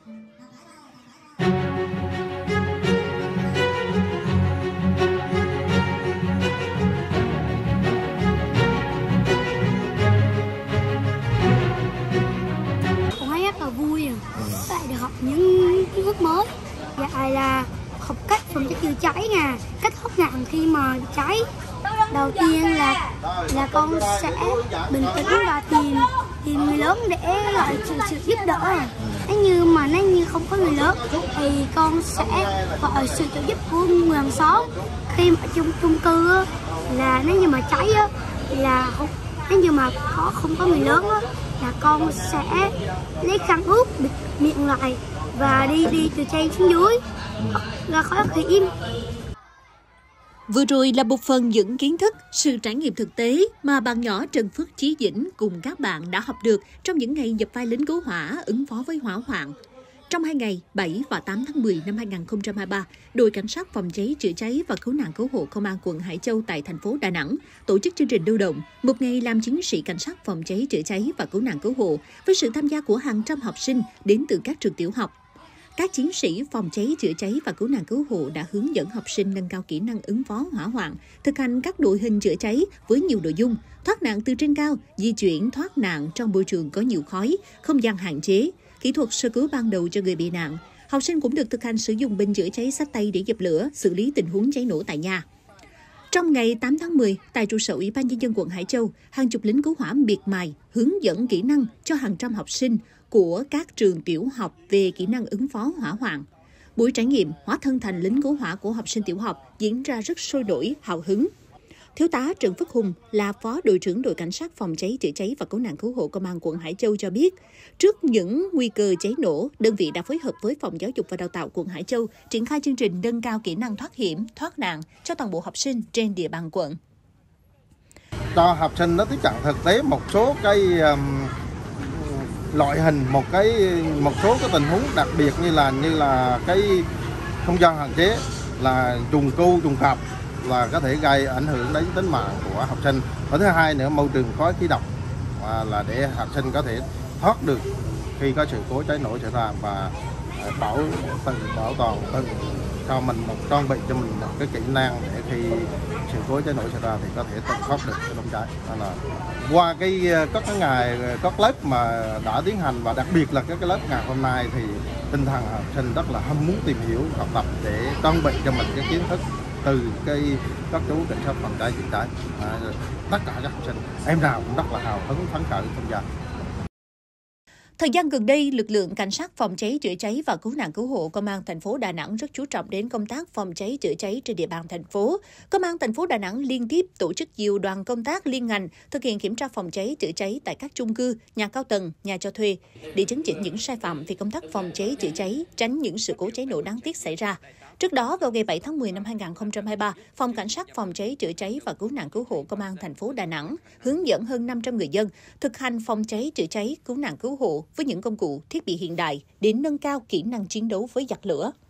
Con thấy rất là vui lại được học những kiến thức mới. Vậy là học cách phòng cháy chữa cháy nè, cách thoát nạn khi mà cháy. Đầu tiên là con sẽ bình tĩnh và tìm người lớn để gọi sự giúp đỡ. Nếu như không có người lớn thì con sẽ gọi sự trợ giúp của người hàng xóm. Khi mà chung cư là nếu như mà cháy là nếu như mà không có người lớn là con sẽ lấy khăn ướt bịt miệng lại và đi từ trên xuống dưới ra khỏi hiểm. Vừa rồi là một phần những kiến thức, sự trải nghiệm thực tế mà bạn nhỏ Trần Phước Chí Dĩnh cùng các bạn đã học được trong những ngày nhập vai lính cứu hỏa ứng phó với hỏa hoạn. Trong 2 ngày 7 và 8 tháng 10 năm 2023, đội cảnh sát phòng cháy chữa cháy và cứu nạn cứu hộ công an quận Hải Châu tại thành phố Đà Nẵng tổ chức chương trình lưu động một ngày làm chiến sĩ cảnh sát phòng cháy chữa cháy và cứu nạn cứu hộ với sự tham gia của hàng trăm học sinh đến từ các trường tiểu học. Các chiến sĩ phòng cháy chữa cháy và cứu nạn cứu hộ đã hướng dẫn học sinh nâng cao kỹ năng ứng phó hỏa hoạn, thực hành các đội hình chữa cháy với nhiều nội dung: thoát nạn từ trên cao, di chuyển thoát nạn trong môi trường có nhiều khói, không gian hạn chế, kỹ thuật sơ cứu ban đầu cho người bị nạn. Học sinh cũng được thực hành sử dụng bình chữa cháy xách tay để dập lửa, xử lý tình huống cháy nổ tại nhà. Trong ngày 8 tháng 10, tại trụ sở Ủy ban Nhân dân quận Hải Châu, hàng chục lính cứu hỏa miệt mài hướng dẫn kỹ năng cho hàng trăm học sinh của các trường tiểu học về kỹ năng ứng phó hỏa hoạn. Buổi trải nghiệm hóa thân thành lính cứu hỏa của học sinh tiểu học diễn ra rất sôi nổi, hào hứng. Thiếu tá Trần Phước Hùng là Phó đội trưởng đội cảnh sát phòng cháy chữa cháy và cứu nạn cứu hộ công an quận Hải Châu cho biết, trước những nguy cơ cháy nổ, đơn vị đã phối hợp với Phòng Giáo dục và Đào tạo quận Hải Châu triển khai chương trình nâng cao kỹ năng thoát hiểm, thoát nạn cho toàn bộ học sinh trên địa bàn quận. Cho học sinh nó tiếp cận thực tế một số cái loại hình, một số cái tình huống đặc biệt như là cái không gian hạn chế, là trùng cu trùng cọp là có thể gây ảnh hưởng đến tính mạng của học sinh. Và thứ hai nữa, môi trường khói khí độc là để học sinh có thể thoát được khi có sự cố cháy nổ xảy ra và bảo toàn cho mình trang bị cho mình một cái kỹ năng để khi sự cố cháy nổ xảy ra thì có thể tự thoát được cái đám cháy. Nên là qua các ngày các lớp mà đã tiến hành và đặc biệt là các lớp ngày hôm nay thì tinh thần học sinh rất là hâm muốn tìm hiểu, học tập để trang bị cho mình cái kiến thức từ các chú cảnh sát phòng cháy chữa cháy. Tất cả các học sinh em nào cũng rất là hào hứng phấn khởi tham gia. Thời gian gần đây, lực lượng cảnh sát phòng cháy chữa cháy và cứu nạn cứu hộ công an thành phố Đà Nẵng rất chú trọng đến công tác phòng cháy chữa cháy trên địa bàn thành phố. Công an thành phố Đà Nẵng liên tiếp tổ chức nhiều đoàn công tác liên ngành thực hiện kiểm tra phòng cháy chữa cháy tại các chung cư, nhà cao tầng, nhà cho thuê để chấn chỉnh những sai phạm về công tác phòng cháy chữa cháy, tránh những sự cố cháy nổ đáng tiếc xảy ra. Trước đó, vào ngày 7 tháng 10 năm 2023, Phòng Cảnh sát phòng cháy chữa cháy và cứu nạn cứu hộ Công an thành phố Đà Nẵng hướng dẫn hơn 500 người dân thực hành phòng cháy chữa cháy, cứu nạn cứu hộ với những công cụ, thiết bị hiện đại để nâng cao kỹ năng chiến đấu với giặc lửa.